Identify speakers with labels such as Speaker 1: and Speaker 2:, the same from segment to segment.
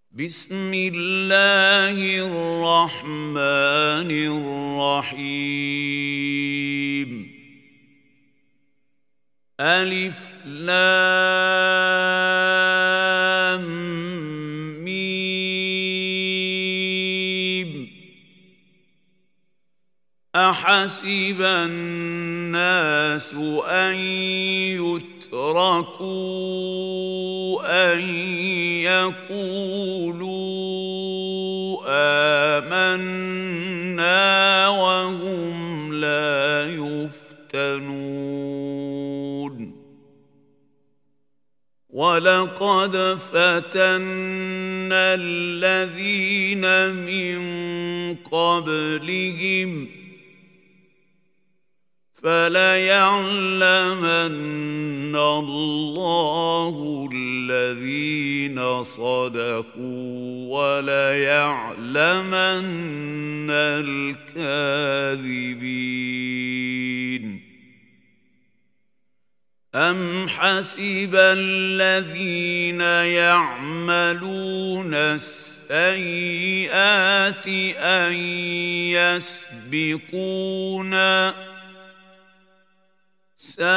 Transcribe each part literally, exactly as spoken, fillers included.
Speaker 1: بسم الله الرحمن الرحيم ألف لام ميم أحسب الناس أن يتركوا أن يقولوا آمنا وهم لا يفتنون ولقد فتنا الذين من قبلهم فليعلمن الله الذين صدقوا وليعلمن الكاذبين أم حسب الذين يعملون السيئات أن يسبقونا ساء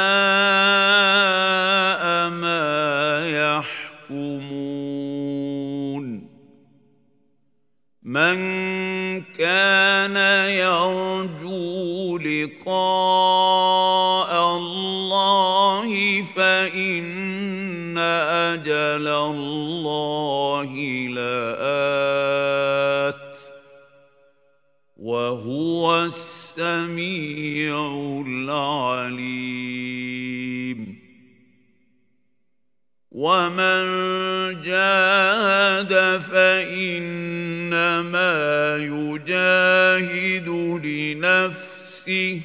Speaker 1: ما يحكمون من كان يرجو لقاء الله فإن أجل الله لآت وهو السميع العليم ومن جاهد فإنما يجاهد لنفسه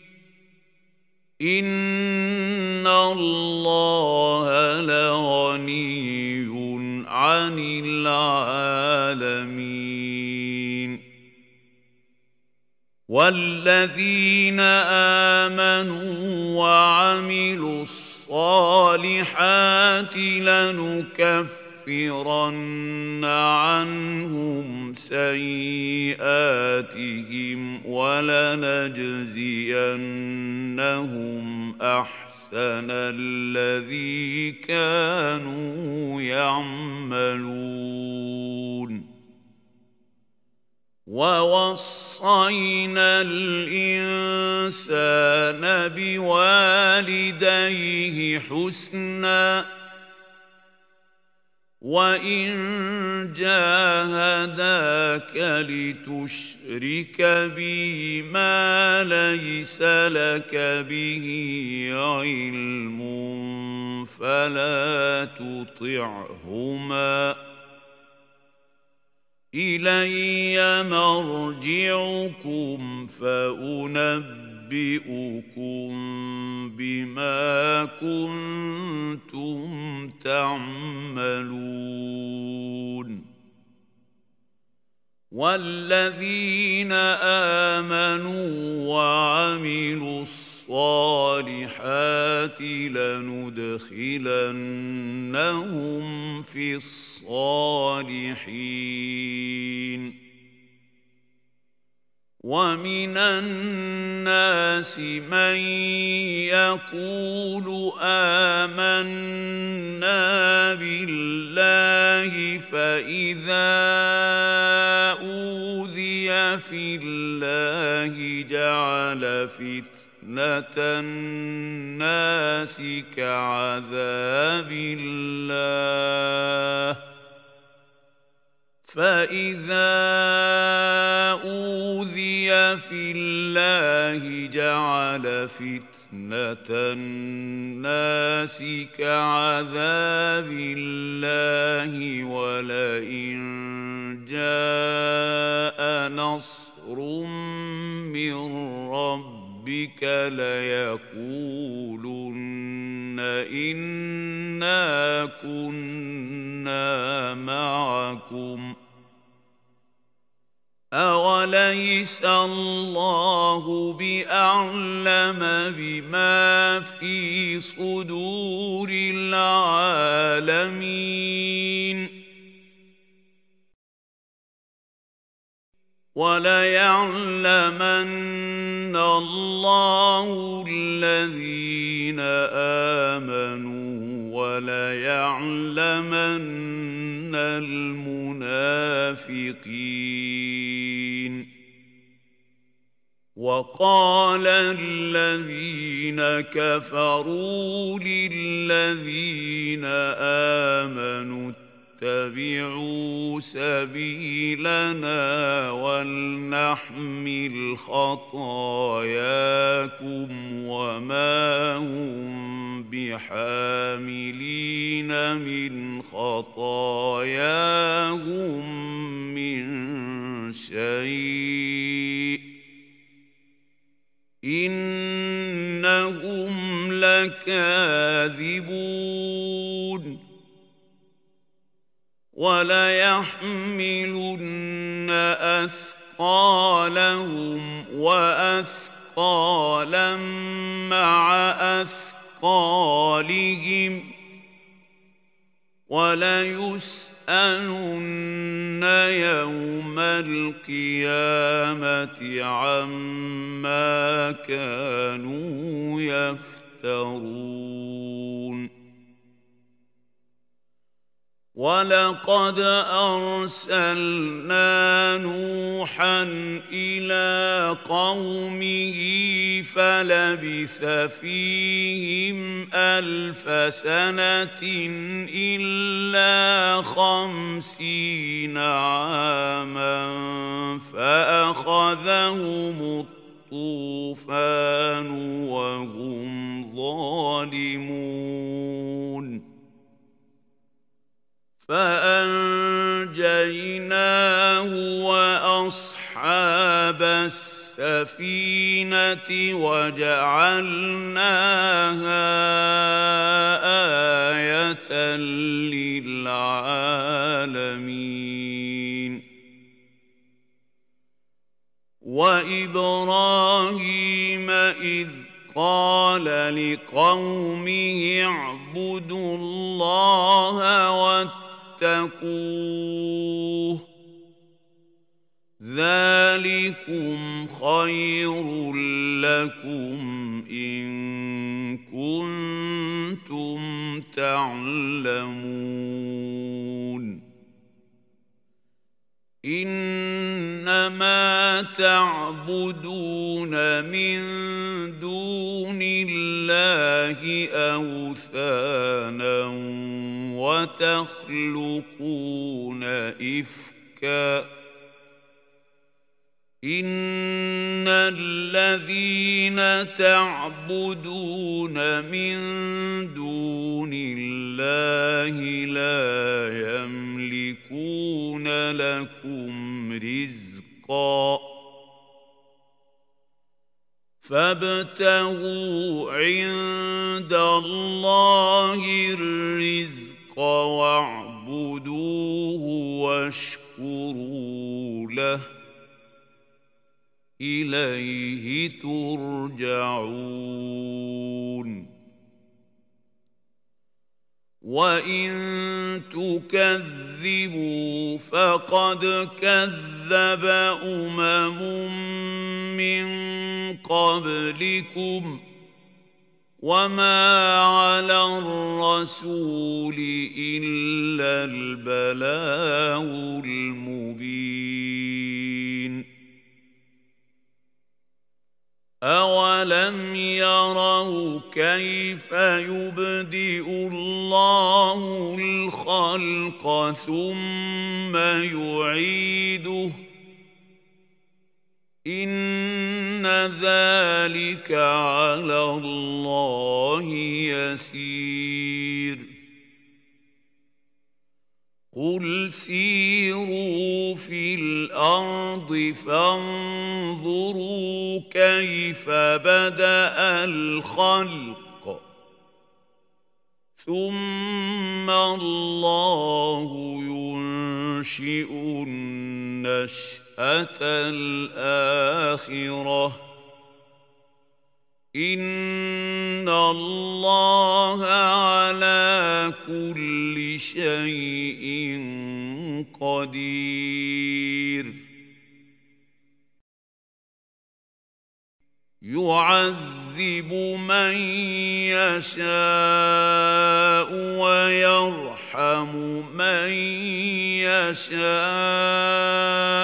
Speaker 1: إن الله لغني عن العالمين والذين آمنوا وعملوا الصالحات لنكفرن عنهم سيئاتهم ولنجزينهم أحسن الذي كانوا يعملون ووصينا الإنسان بوالديه حسنا وإن جاهداك لتشرك بي ما ليس لك به علم فلا تطعهما إلي مرجعكم فأنبئكم بما كنتم تعملون والذين آمنوا وعملوا الصالحات لندخلنهم في الصالحين ومن الناس من يقول آمنا بالله فإذا أوذي في الله جعل فتنة الناس كعذاب الله فإذا أوذي في الله جعل فتنة الناس كعذاب الله ولئن جاء نصر من ربك ليقولن إنا كنا معكم أوليس الله بأعلم بما في صدور العالمين وَلَيَعْلَمَنَّ اللَّهُ الَّذِينَ آمَنُوا وَلَيَعْلَمَنَّ الْمُنَافِقِينَ وَقَالَ الَّذِينَ كَفَرُوا لِلَّذِينَ آمَنُوا اتَّبِعُوا سَبِيلَنَا وَلْنَحْمِلْ خَطَايَاكُمْ وَمَا هُمْ بِحَامِلِينَ مِنْ خَطَايَاهُمْ مِنْ شَيْءٍ إِنَّهُمْ لَكَاذِبُونَ وَلَيَحْمِلُنَّ أَثْقَالَهُمْ وَأَثْقَالًا مَّعَ أَثْقَالِهِمْ وَلَيُسْأَلُنَّ يَوْمَ الْقِيَامَةِ عَمَّا كَانُوا يَفْتَرُونَ وَلَقَدْ أَرْسَلْنَا نُوحًا إِلَىٰ قَوْمِهِ فَلَبِثَ فِيهِمْ أَلْفَ سَنَةٍ إِلَّا خَمْسِينَ عَامًا فَأَخَذَهُمُ الطُّوفَانُ وَهُمْ ظَالِمُونَ فَأَنجَيْنَاهُ وَأَصْحَابَ السَّفِينَةِ وَجَعَلْنَاهَا آيَةً لِّلْعَالَمِينَ وَإِبْرَاهِيمَ إِذْ قَالَ لِقَوْمِهِ اعْبُدُوا اللَّهَ وَاتَّقُوهُ ذَلِكُمْ خَيْرٌ لَّكُمْ إِن كُنتُمْ تَعْلَمُونَ إِنَّمَا تَعْبُدُونَ مِن دُونِ اللَّهِ أَوْثَانًا وَتَخْلُقُونَ إِفْكًا إِنَّ الَّذِينَ تَعْبُدُونَ مِن دُونِ اللَّهِ لَا يَمْلِكُونَ لَكُمْ رِزْقًا فَابْتَغُوا عِندَ اللَّهِ الرِّزْقَ وَاعْبُدُوهُ وَاشْكُرُوا لَهُ إِلَيْهِ تُرْجَعُونَ وَإِن تُكَذِّبُوا فَقَدْ كَذَّبَ أُمَمٌ مِّن قَبْلِكُمْ وَمَا عَلَى الرَّسُولِ إِلَّا الْبَلَاغُ الْمُبِينُ أَوَلَمْ يَرَوْا كَيْفَ يُبْدِئُ اللَّهُ الْخَلْقَ ثُمَّ يُعِيدُهُ إِنَّ ذَلِكَ عَلَى اللَّهِ يَسِيرٌ قُلْ سِيرُوا فِي الْأَرْضِ فَانظُرُوا كَيْفَ بَدَأَ الْخَلْقَ ثُمَّ اللَّهُ يُنشِئُ النَّشْأَةَ الْآخِرَةَ إِنَّ اللَّهَ عَلَى كُلِّ شَيْءٍ قَدِيرٌ يعذب من يشاء ويرحم من يشاء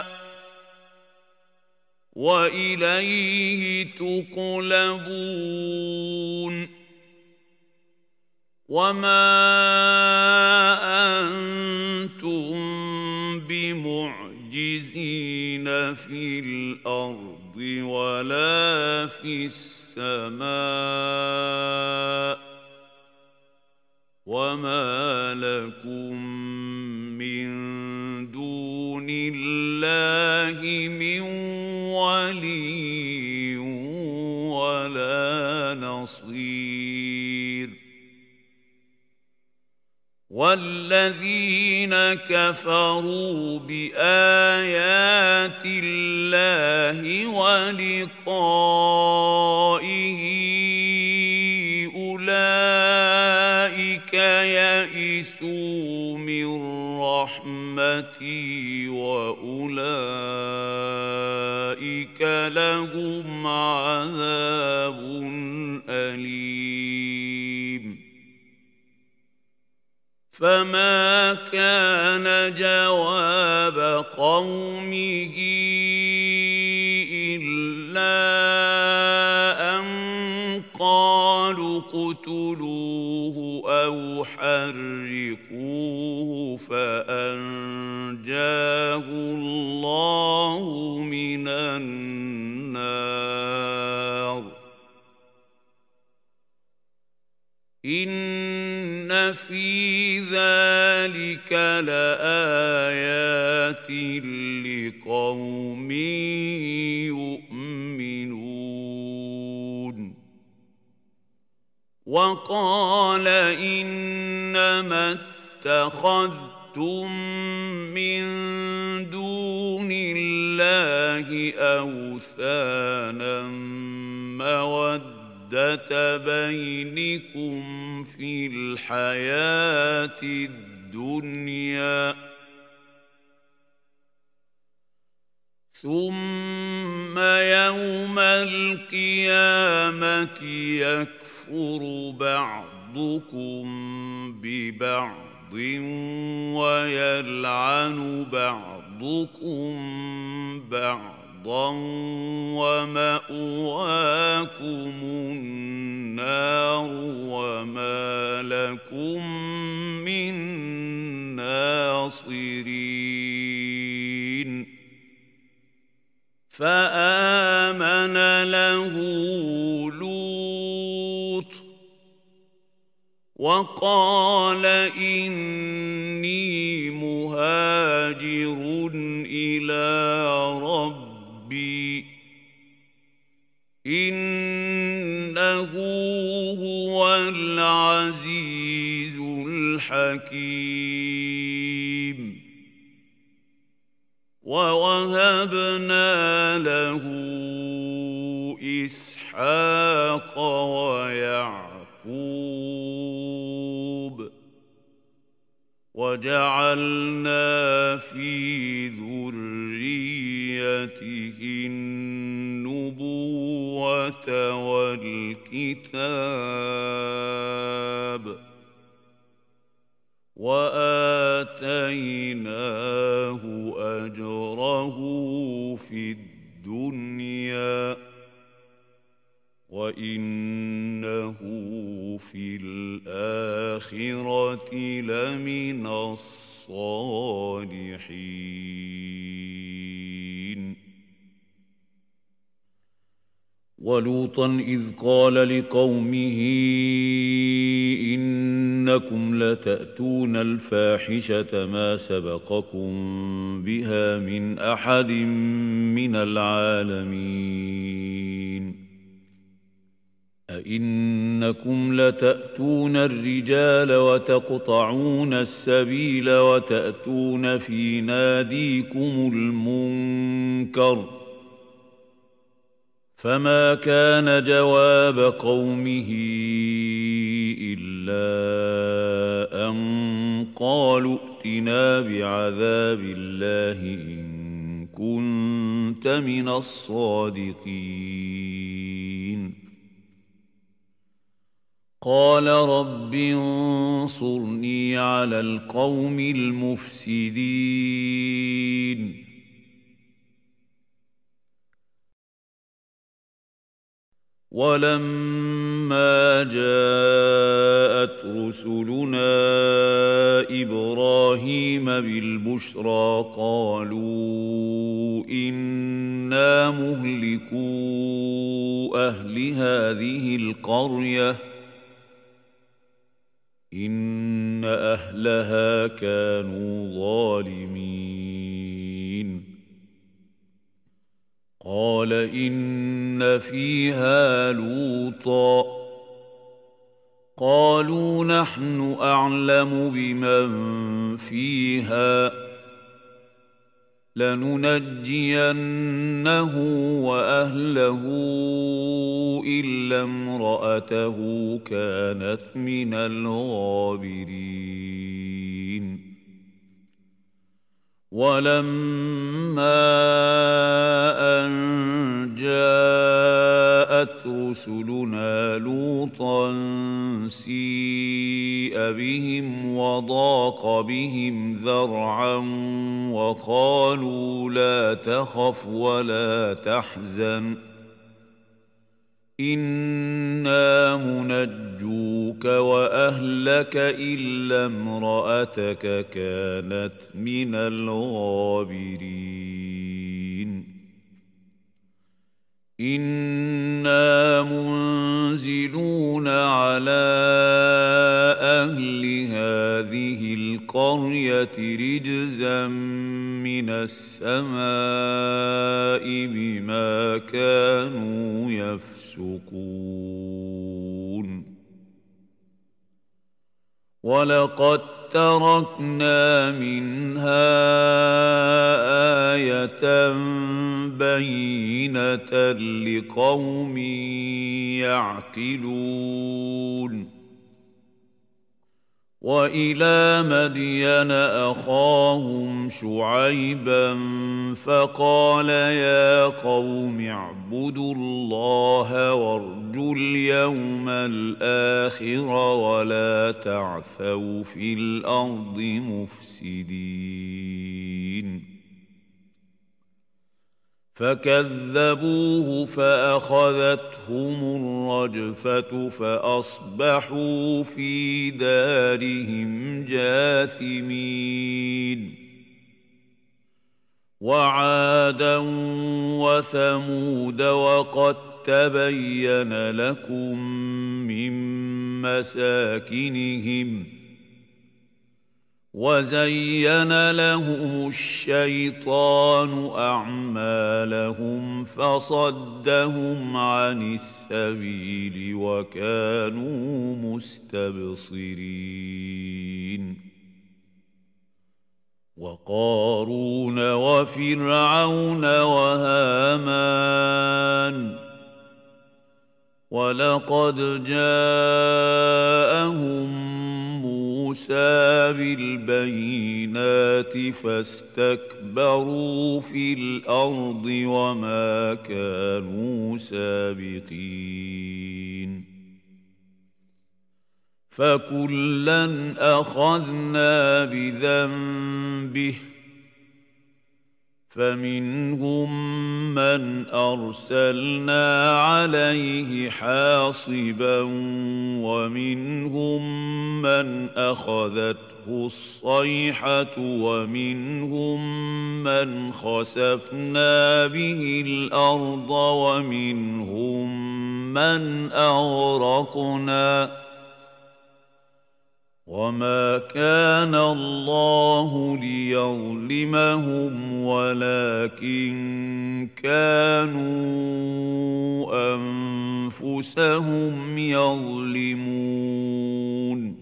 Speaker 1: وإليه تقلبون وما أنتم بمعجزين في الأرض ولا في السماء وما لكم من دون الله من ولي ولا نصير والذين كفروا بآيات الله ولقائه أولئك يئسوا من رحمتي وأولئك لهم عذاب أليم فما كان جواب قومه إلا أن قالوا اقتلوه أو حرقوه فأنجاه الله من النار إن في ذلك لآيات لقوم يؤمنون وقال إنما اتخذتم من دون الله أوثانا مودة بينكم في الحياة الدنيا ثم يوم القيامة يكفر بعضكم ببعض ويلعن بعضكم بعضا ومأواكم النار وما لكم من ناصرين فآمن له لوط وقال إني مهاجر إلى ربي إنه هو العزيز الحكيم ووهبنا له إسحاق ويعقوب وجعلنا في ذريته النبوة والكتاب وآتيناه أجره في الدنيا وإنه في الآخرة لمن الصالحين ولوطا إذ قال لقومه إنكم لتأتون الفاحشة ما سبقكم بها من أحد من العالمين أئنكم لتأتون الرجال وتقطعون السبيل وتأتون في ناديكم المنكر فما كان جواب قومه إلا أن قالوا ائتنا بعذاب الله إن كنت من الصادقين قال رب انصرني على القوم المفسدين ولما جاءت رسلنا إبراهيم بالبشرى قالوا إنا مهلكو أهل هذه القرية إن أهلها كانوا ظالمين قال إن فيها لوطا قالوا نحن أعلم بمن فيها لننجينه وأهله إلا امرأته كانت من الغابرين ولما أن جاءت رسلنا لوطا سيء بهم وضاق بهم ذرعا وقالوا لا تخف ولا تحزن إنا منجوك وأهلك إلا امرأتك كانت من الغابرين إنا منزلون على أهل هذه القرية رجزا من السماء بما كانوا يفسقون ولقد تركنا منها آية بينة لقوم يعقلون وإلى مدين أخاهم شعيبا فقال يا قوم اعبدوا الله وارجوا اليوم الآخر ولا تعثوا في الأرض مفسدين فكذبوه فأخذتهم الرجفة فأصبحوا في دارهم جاثمين وعادا وثمود وقد تبين لكم من مساكنهم وزين لهم الشيطان أعمالهم فصدهم عن السبيل وكانوا مستبصرين وقارون وفرعون وهامان ولقد جاءهم موسى بالبينات فاستكبروا في الأرض وما كانوا سابقين فكلا أخذنا بذنبه فمنهم من أرسلنا عليه حاصبا ومنهم من أخذته الصيحة ومنهم من خسفنا به الأرض ومنهم من أغرقنا وما كان الله ليظلمهم ولكن كانوا أنفسهم يظلمون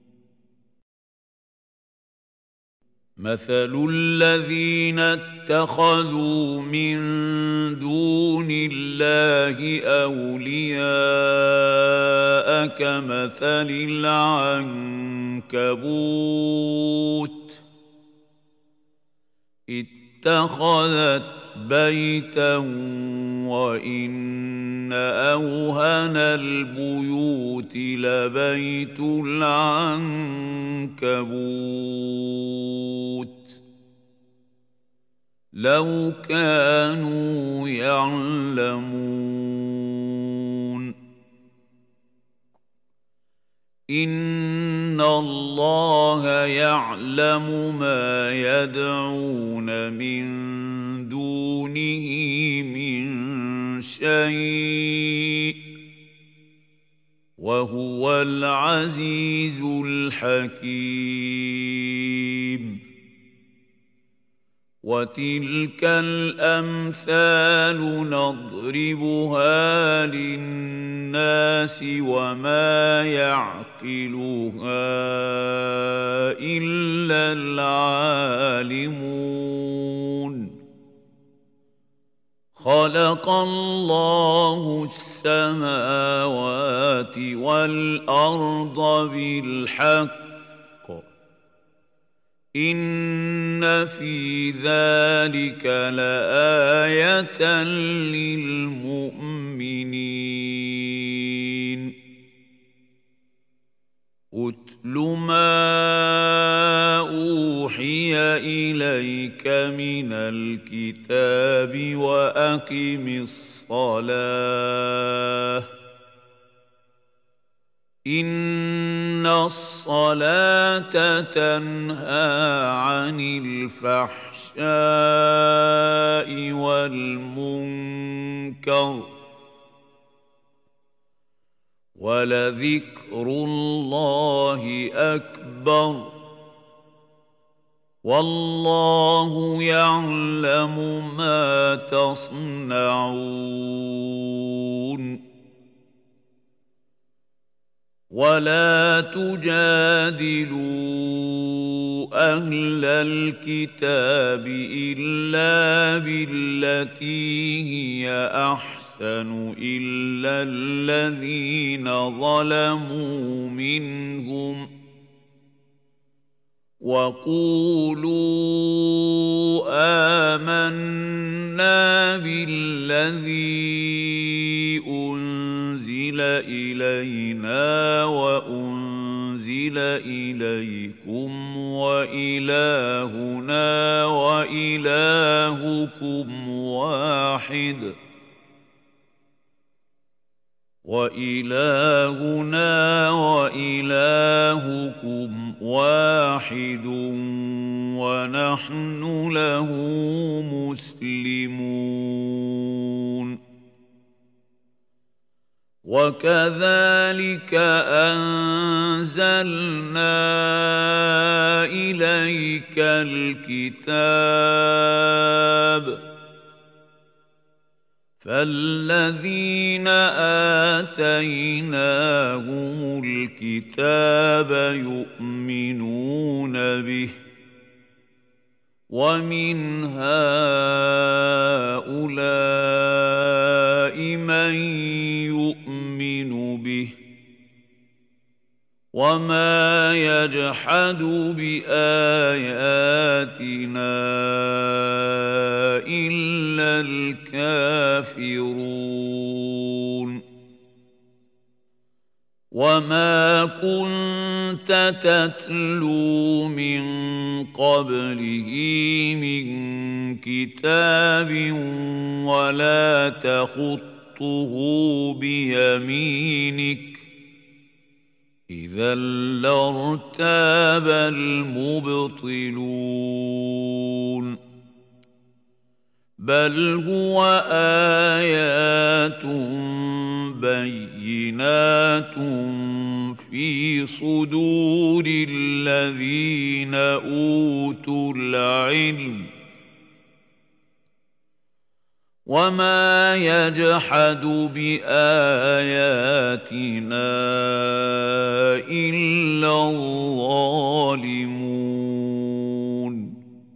Speaker 1: مثل الذين اتخذوا من دون الله أولياء كمثل العنكبوت اتخذت بيتا وإن إن أوهن البيوت لبيت العنكبوت لو كانوا يعلمون إن الله يعلم ما يدعون من دونه من شيء وهو العزيز الحكيم وتلك الأمثال نضربها للناس وما يعقلها إلا العالمون خلق الله السماوات والأرض بالحق إن في ذلك لآية للمؤمنين أتل ما أوحي إليك من الكتاب وأقم الصلاة إن الصلاة تنهى عن الفحشاء والمنكر ولذكر الله أكبر والله يعلم ما تصنعون ولا تجادلوا أهل الكتاب إلا بالتي هي أحسن إلا الذين ظلموا منهم وقولوا آمنا بالذي أنزل إلينا وأنزل إليكم وإلهنا وإلهكم واحد وإلهنا وإلهكم واحد ونحن له مسلمون وكذلك أنزلنا إليك الكتاب فالذين آتيناهم الكتاب يؤمنون به ومن هؤلاء من يؤمن به وما يجحد بآياتنا إلا الكافرون وما كنت تتلو من قبله من كتاب ولا تخطه بيمينك إذا لارتاب المبطلون بل هو آيات بينات في صدور الذين أوتوا العلم وما يجحد بآياتنا إلا الظالمون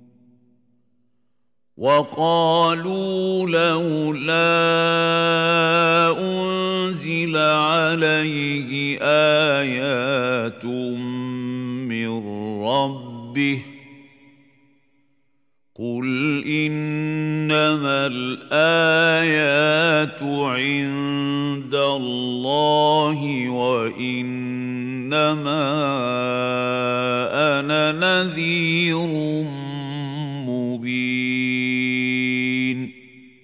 Speaker 1: وقالوا لولا أنزل عليه آيات من ربه قل إنما الآيات عند الله وإنما أنا نذير مبين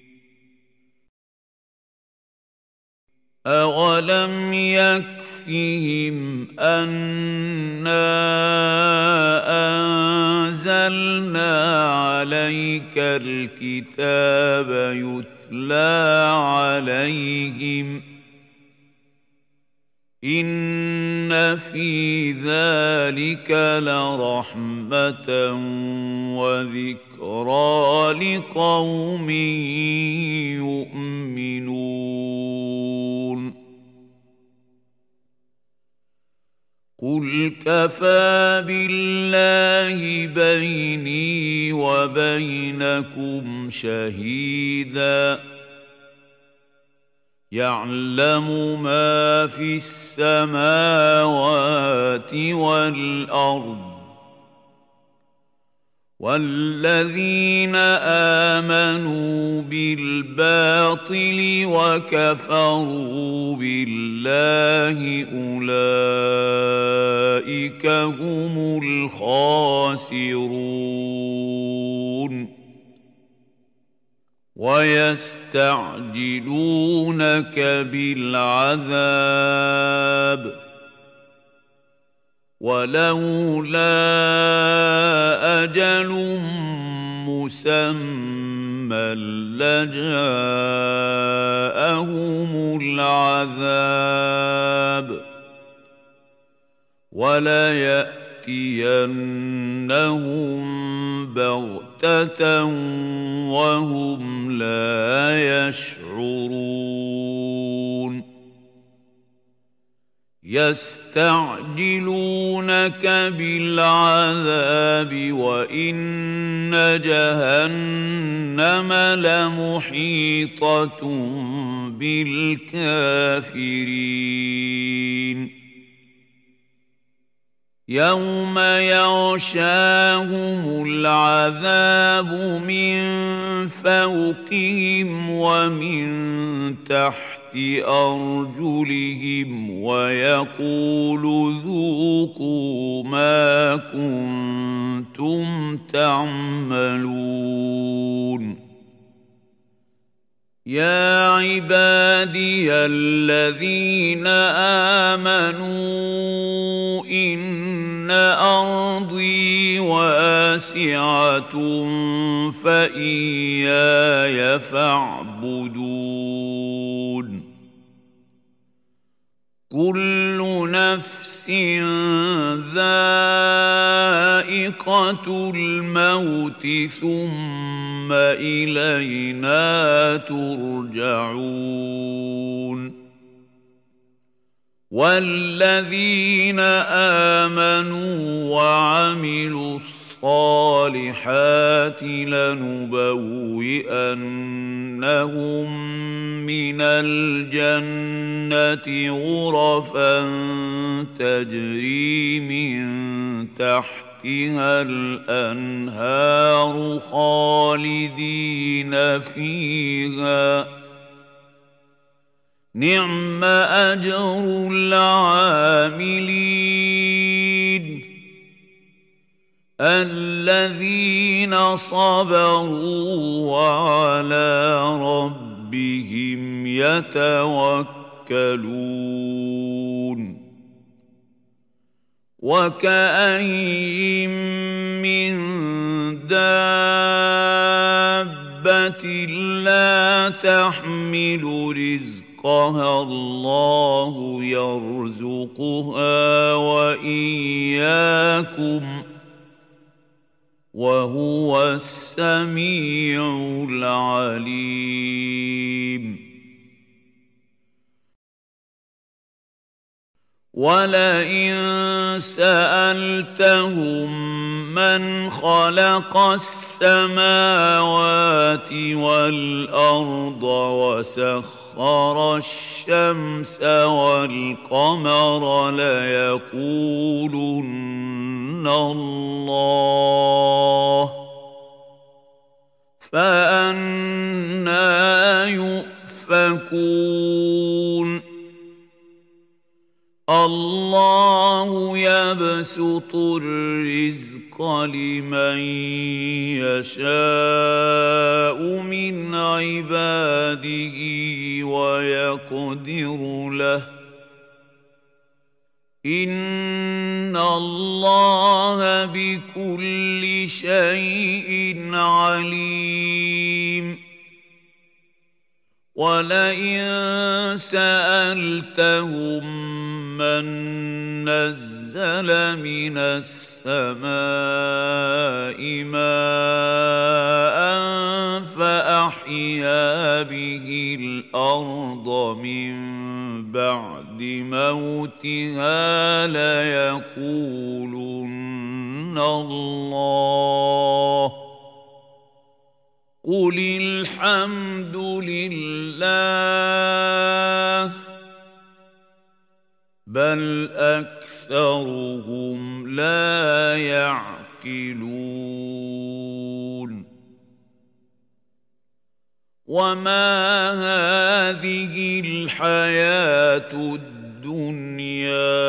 Speaker 1: أولم يكفهم أنا أنزلنا عليك الكتاب يتلى عليهم إن في ذلك لرحمة وذكرى لقوم يؤمنون قل كفى بالله بيني وبينكم شهيدا يعلم ما في السماوات والأرض والذين آمنوا بالباطل وكفروا بالله أولئك هم الخاسرون ويستعجلونك بالعذاب ولولا أجل مسمى لجاءهم العذاب وليأتينهم بغتة وهم لا يشعرون يستعجلونك بالعذاب وإن جهنم لمحيطة بالكافرين يوم يغشاهم العذاب من فوقهم ومن تحت أرجلهم ويقول ذوقوا ما كنتم تعملون يا عبادي الذين آمنوا إن أرضي واسعة فإياي فاعبدون كل نفس ذائقة الموت ثم إلينا ترجعون والذين آمنوا وعملوا الصالحات لنبوئنهم من الجنة غرفا تجري من تحتها الأنهار خالدين فيها نعم أجر العاملين الذين صبروا وعلى ربهم يتوكلون وكأين من دابة لا تحمل رزقها الله يرزقها وإياكم وهو السميع العليم ولئن سألتهم من خلق السماوات والأرض وسخر الشمس والقمر ليقولن الله فأنى يؤفكون الله يبسط الرزق لمن يشاء من عباده ويقدر له إن الله بكل شيء عليم ولئن سألتهم من نزل من السماء ماء فأحيا به الأرض من بعد موتها ليقولن الله قل الحمد لله بل أكثرهم لا يعقلون وما هذه الحياة الدنيا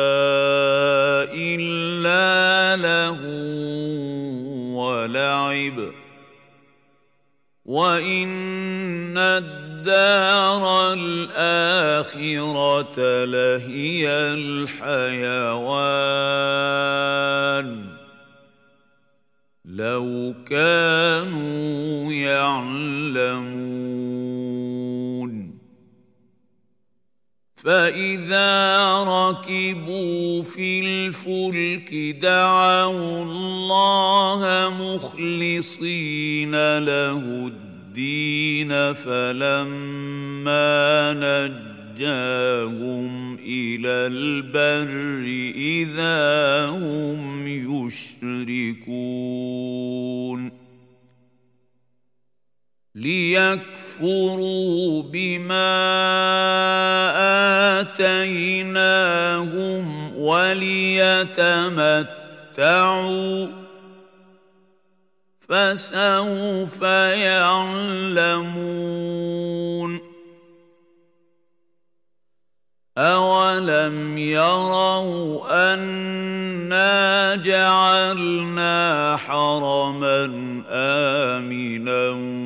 Speaker 1: إلا لهو ولعب وإن الدار الآخرة لهي الحيوان لو كانوا يعلمون فإذا ركبوا في الفلك دعوا الله مخلصين له الدين فلما نجاهم إلى البر إذا هم يشركون ليكفروا بما آتيناهم وليتمتعوا فسوف يعلمون أولم يروا أنا جعلنا حرما آمنا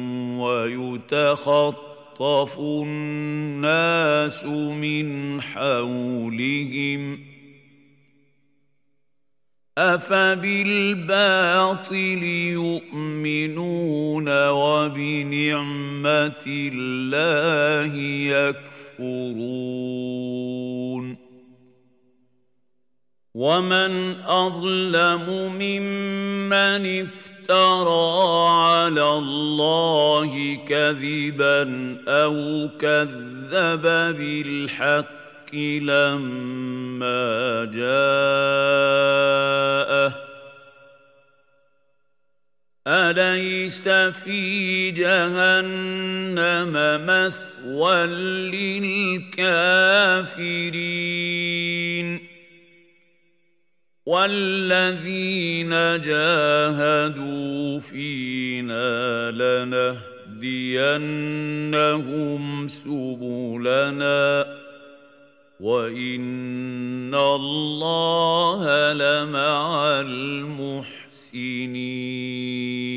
Speaker 1: ويتخطف الناس من حولهم أفبالباطل يؤمنون وبنعمة الله يكفرون ومن أظلم ممن افترى على الله كذبا أو كذب بالحق لما جاءه أليس في جهنم مثوى للكافرين والذين جاهدوا فينا لنهدينهم سبلنا وإن الله لمع المحسنين